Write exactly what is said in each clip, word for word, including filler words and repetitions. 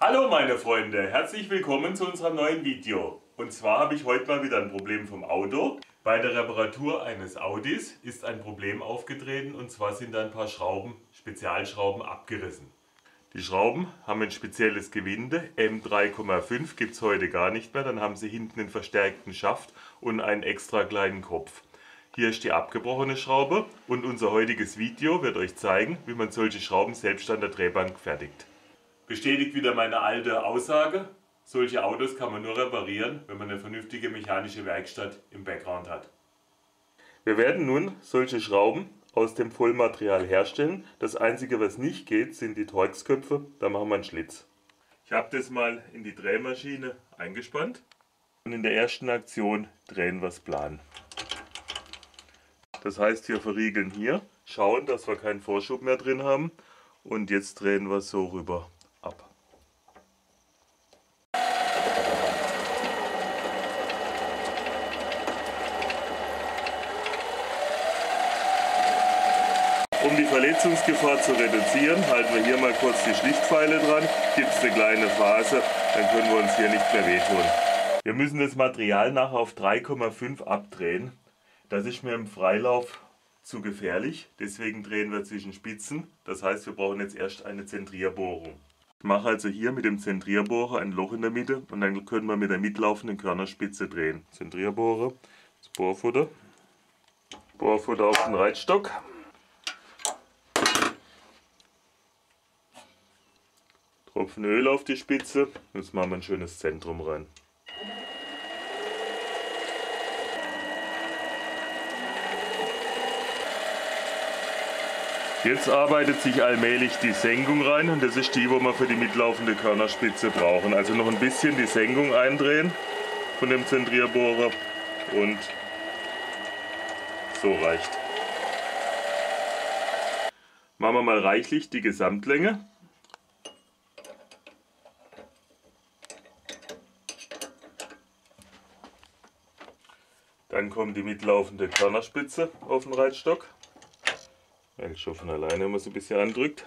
Hallo meine Freunde, herzlich willkommen zu unserem neuen Video. Und zwar habe ich heute mal wieder ein Problem vom Auto. Bei der Reparatur eines Audis ist ein Problem aufgetreten und zwar sind da ein paar Schrauben, Spezialschrauben abgerissen. Die Schrauben haben ein spezielles Gewinde, M drei Komma fünf gibt es heute gar nicht mehr, dann haben sie hinten einen verstärkten Schaft und einen extra kleinen Kopf. Hier ist die abgebrochene Schraube und unser heutiges Video wird euch zeigen, wie man solche Schrauben selbst an der Drehbank fertigt. Bestätigt wieder meine alte Aussage, solche Autos kann man nur reparieren, wenn man eine vernünftige mechanische Werkstatt im Background hat. Wir werden nun solche Schrauben aus dem Vollmaterial herstellen. Das einzige was nicht geht sind die Torx-Köpfe, da machen wir einen Schlitz. Ich habe das mal in die Drehmaschine eingespannt und in der ersten Aktion drehen wir es plan. Das heißt, wir verriegeln hier, schauen, dass wir keinen Vorschub mehr drin haben und jetzt drehen wir es so rüber ab. Um die Verletzungsgefahr zu reduzieren, halten wir hier mal kurz die Schlichtpfeile dran, gibt es eine kleine Phase, dann können wir uns hier nicht mehr wehtun. Wir müssen das Material nachher auf drei Komma fünf abdrehen. Das ist mir im Freilauf zu gefährlich, deswegen drehen wir zwischen Spitzen. Das heißt, wir brauchen jetzt erst eine Zentrierbohrung. Ich mache also hier mit dem Zentrierbohrer ein Loch in der Mitte und dann können wir mit der mitlaufenden Körnerspitze drehen. Zentrierbohrer, das Bohrfutter, Bohrfutter auf den Reitstock. Tropfen Öl auf die Spitze, jetzt machen wir ein schönes Zentrum rein. Jetzt arbeitet sich allmählich die Senkung rein und das ist die, wo wir für die mitlaufende Körnerspitze brauchen. Also noch ein bisschen die Senkung eindrehen von dem Zentrierbohrer und so reicht. Machen wir mal reichlich die Gesamtlänge. Dann kommt die mitlaufende Körnerspitze auf den Reitstock. Weil schon von alleine, wenn man es ein bisschen andrückt.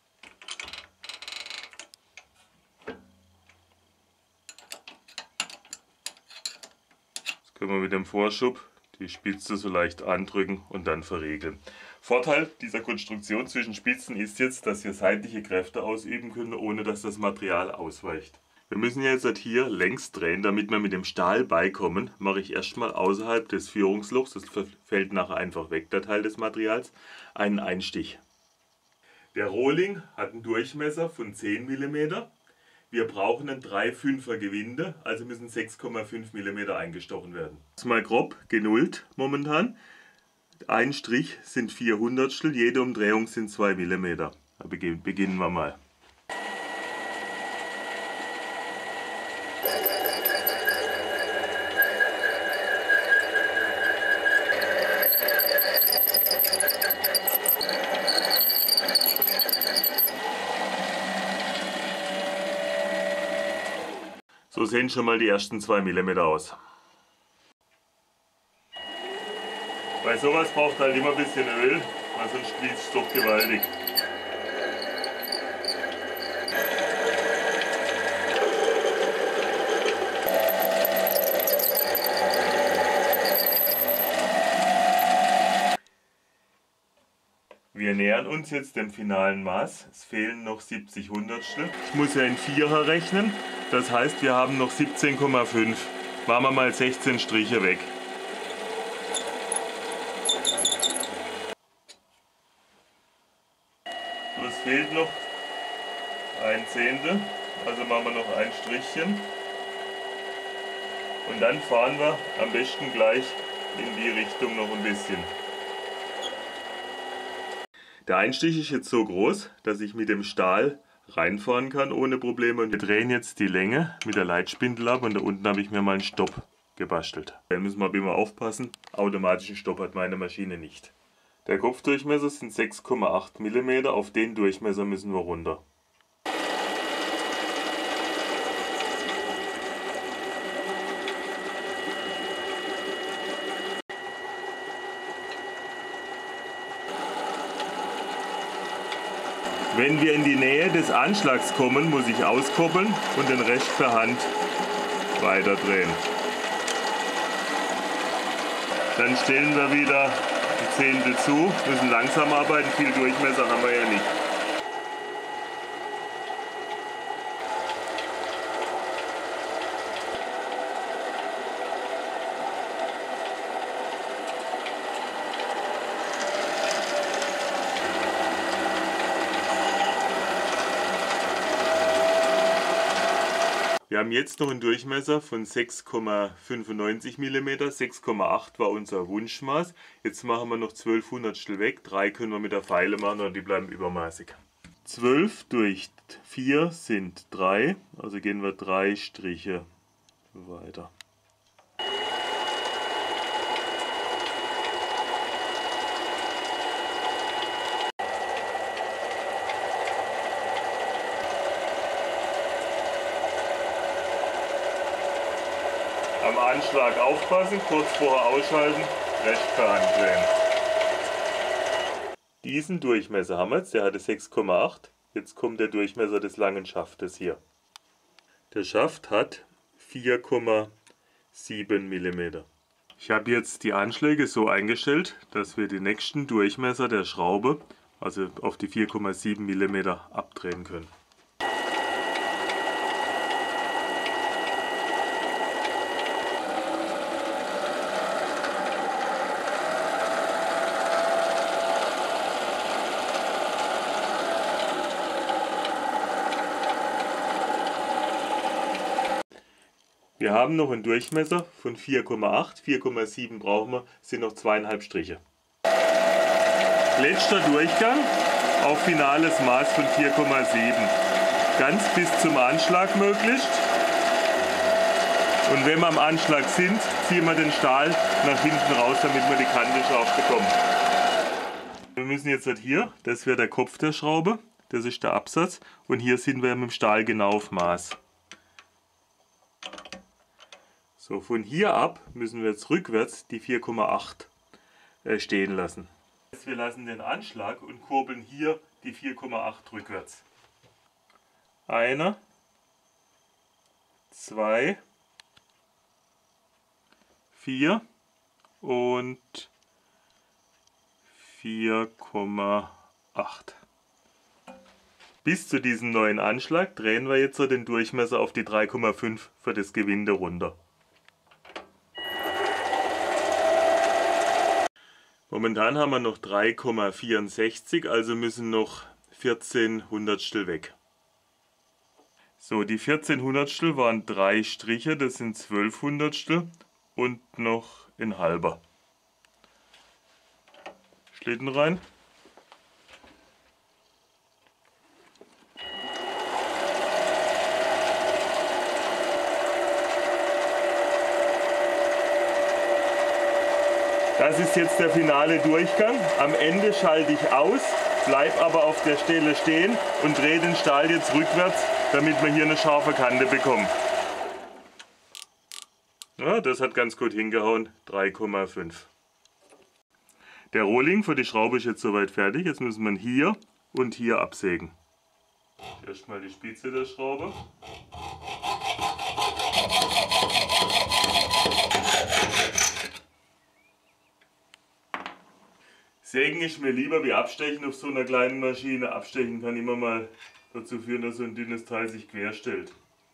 Jetzt können wir mit dem Vorschub die Spitze so leicht andrücken und dann verriegeln. Vorteil dieser Konstruktion zwischen Spitzen ist jetzt, dass wir seitliche Kräfte ausüben können, ohne dass das Material ausweicht. Wir müssen jetzt hier längs drehen, damit wir mit dem Stahl beikommen. Mache ich erstmal außerhalb des Führungslochs, das fällt nachher einfach weg, der Teil des Materials, einen Einstich. Der Rohling hat einen Durchmesser von zehn Millimeter. Wir brauchen ein drei Komma fünfer Gewinde, also müssen sechs Komma fünf Millimeter eingestochen werden. Das ist mal grob genullt momentan. Ein Strich sind vier Hundertstel, jede Umdrehung sind zwei Millimeter. Da beginnen wir mal. So sehen schon mal die ersten zwei Millimeter aus. Bei sowas braucht halt immer ein bisschen Öl, weil sonst fließt es doch gewaltig. Wir nähern uns jetzt dem finalen Maß. Es fehlen noch siebzig Hundertstel. Ich muss ja in Vierer rechnen. Das heißt, wir haben noch siebzehn Komma fünf. Machen wir mal sechzehn Striche weg. So, es fehlt noch ein Zehntel. Also machen wir noch ein Strichchen. Und dann fahren wir am besten gleich in die Richtung noch ein bisschen. Der Einstich ist jetzt so groß, dass ich mit dem Stahl reinfahren kann ohne Probleme. Und wir drehen jetzt die Länge mit der Leitspindel ab und da unten habe ich mir mal einen Stopp gebastelt. Da müssen wir aber immer aufpassen, automatischen Stopp hat meine Maschine nicht. Der Kopfdurchmesser sind sechs Komma acht Millimeter, auf den Durchmesser müssen wir runter. Wenn wir in die Nähe des Anschlags kommen, muss ich auskurbeln und den Rest per Hand weiterdrehen. Dann stellen wir wieder die Zehntel zu, müssen langsam arbeiten, viel Durchmesser haben wir ja nicht. Wir haben jetzt noch einen Durchmesser von sechs Komma fünfundneunzig Millimeter, sechs Komma acht war unser Wunschmaß. Jetzt machen wir noch zwölf Hundertstel weg, drei können wir mit der Feile machen und die bleiben übermaßig. zwölf durch vier sind drei, also gehen wir drei Striche weiter. Am Anschlag aufpassen, kurz vorher ausschalten, Rest per Hand drehen. Diesen Durchmesser haben wir jetzt, der hatte sechs Komma acht. Jetzt kommt der Durchmesser des langen Schaftes hier. Der Schaft hat vier Komma sieben Millimeter. Ich habe jetzt die Anschläge so eingestellt, dass wir den nächsten Durchmesser der Schraube, also auf die vier Komma sieben Millimeter, abdrehen können. Wir haben noch einen Durchmesser von vier Komma acht, vier Komma sieben brauchen wir, sind noch zweieinhalb Striche. Letzter Durchgang auf finales Maß von vier Komma sieben. Ganz bis zum Anschlag möglichst. Und wenn wir am Anschlag sind, ziehen wir den Stahl nach hinten raus, damit wir die Kante scharf bekommen. Wir müssen jetzt halt hier, das wäre der Kopf der Schraube, das ist der Absatz, und hier sind wir mit dem Stahl genau auf Maß. So, von hier ab müssen wir jetzt rückwärts die vier Komma acht äh, stehen lassen. Wir lassen den Anschlag und kurbeln hier die vier Komma acht rückwärts. Einer, zwei, vier und vier Komma acht. Bis zu diesem neuen Anschlag drehen wir jetzt den Durchmesser auf die drei Komma fünf für das Gewinde runter. Momentan haben wir noch drei Komma vierundsechzig, also müssen noch vierzehn Hundertstel weg. So, die vierzehn Hundertstel waren drei Striche, das sind zwölf Hundertstel und noch ein halber. Schlitten rein. Das ist jetzt der finale Durchgang. Am Ende schalte ich aus, bleibe aber auf der Stelle stehen und drehe den Stahl jetzt rückwärts, damit wir hier eine scharfe Kante bekommen. Ja, das hat ganz gut hingehauen, drei Komma fünf. Der Rohling für die Schraube ist jetzt soweit fertig. Jetzt müssen wir hier und hier absägen. Erstmal die Spitze der Schraube. Sägen ist mir lieber wie Abstechen auf so einer kleinen Maschine. Abstechen kann immer mal dazu führen, dass so ein dünnes Teil sich quer stellt.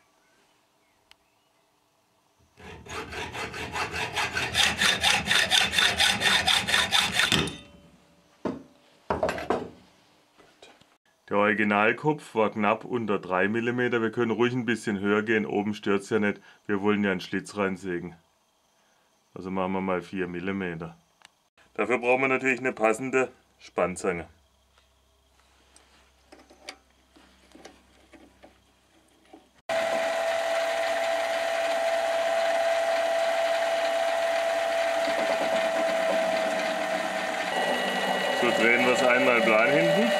Der Originalkopf war knapp unter drei Millimeter. Wir können ruhig ein bisschen höher gehen. Oben stört es ja nicht. Wir wollen ja einen Schlitz reinsägen. Also machen wir mal vier Millimeter. Dafür brauchen wir natürlich eine passende Spannzange. So, drehen wir es einmal plan hinten.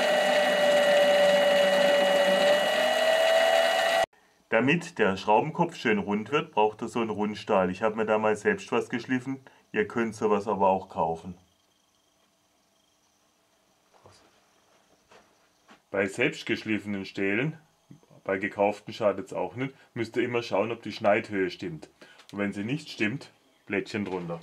Damit der Schraubenkopf schön rund wird, braucht er so einen Rundstahl. Ich habe mir da mal selbst was geschliffen. Ihr könnt sowas aber auch kaufen. Bei selbstgeschliffenen Stählen, bei gekauften schadet es auch nicht, müsst ihr immer schauen, ob die Schneidhöhe stimmt. Und wenn sie nicht stimmt, Blättchen drunter.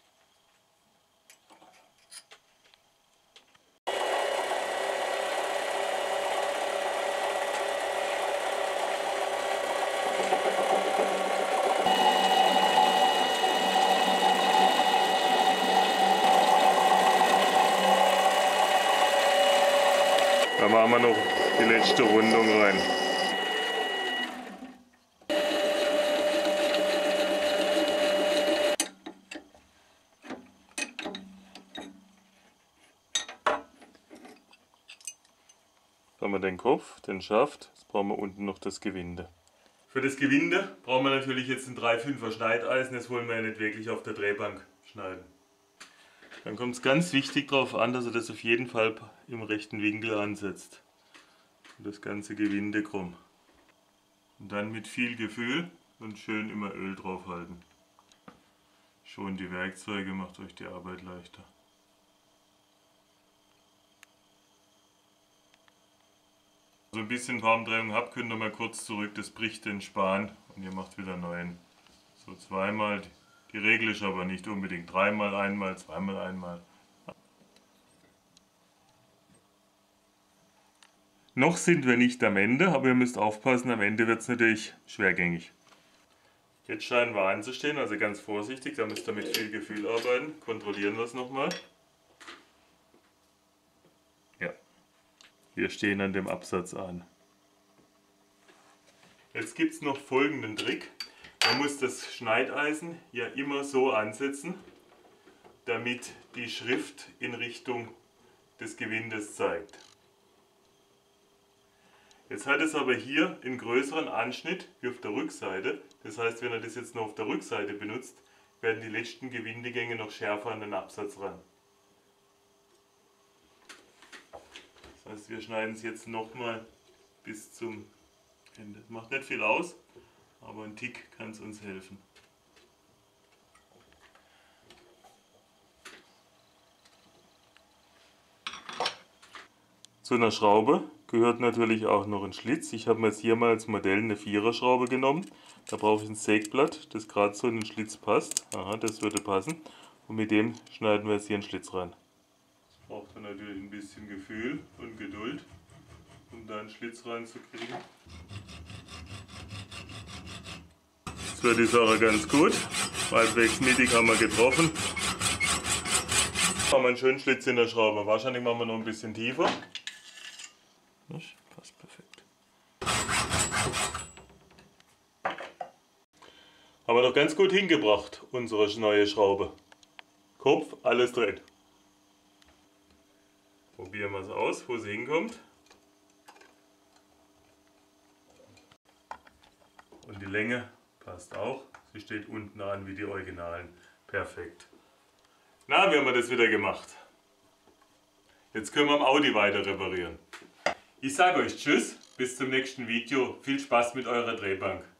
Da machen wir noch die letzte Rundung rein. Da haben wir den Kopf, den Schaft, jetzt brauchen wir unten noch das Gewinde. Für das Gewinde brauchen wir natürlich jetzt ein drei fünfer Schneideisen, das wollen wir ja nicht wirklich auf der Drehbank schneiden. Dann kommt es ganz wichtig darauf an, dass er das auf jeden Fall im rechten Winkel ansetzt. Und das ganze Gewinde krumm. Und dann mit viel Gefühl und schön immer Öl drauf halten. Schon die Werkzeuge, macht euch die Arbeit leichter. So ein bisschen Palmdrehung habt, könnt ihr mal kurz zurück, das bricht den Span und ihr macht wieder neuen. So zweimal. Die Regel ist aber nicht unbedingt dreimal, einmal, zweimal, einmal. Noch sind wir nicht am Ende, aber ihr müsst aufpassen, am Ende wird es natürlich schwergängig. Jetzt scheinen wir anzustehen, also ganz vorsichtig, da müsst ihr mit viel Gefühl arbeiten. Kontrollieren wir es nochmal. Ja, wir stehen an dem Absatz an. Jetzt gibt es noch folgenden Trick. Man muss das Schneideisen ja immer so ansetzen, damit die Schrift in Richtung des Gewindes zeigt. Jetzt hat es aber hier einen größeren Anschnitt wie auf der Rückseite. Das heißt, wenn ihr das jetzt noch auf der Rückseite benutzt, werden die letzten Gewindegänge noch schärfer an den Absatz ran. Das heißt, wir schneiden es jetzt nochmal bis zum Ende. Das macht nicht viel aus. Aber ein Tick kann es uns helfen. Zu einer Schraube gehört natürlich auch noch ein Schlitz. Ich habe mir jetzt hier mal als Modell eine Viererschraube genommen. Da brauche ich ein Sägblatt, das gerade so in den Schlitz passt. Aha, das würde passen. Und mit dem schneiden wir jetzt hier einen Schlitz rein. Das braucht man natürlich ein bisschen Gefühl und Geduld, um da einen Schlitz reinzukriegen. Jetzt wird die Sache ganz gut. Halbwegs mittig haben wir getroffen. Haben wir einen schönen Schlitz in der Schraube. Wahrscheinlich machen wir noch ein bisschen tiefer. Das passt perfekt. Haben wir doch ganz gut hingebracht, unsere neue Schraube. Kopf, alles dreht. Probieren wir es aus, wo sie hinkommt. Und die Länge passt auch. Sie steht unten an wie die Originalen. Perfekt. Na, wie haben wir das wieder gemacht? Jetzt können wir am Audi weiter reparieren. Ich sage euch Tschüss, bis zum nächsten Video. Viel Spaß mit eurer Drehbank.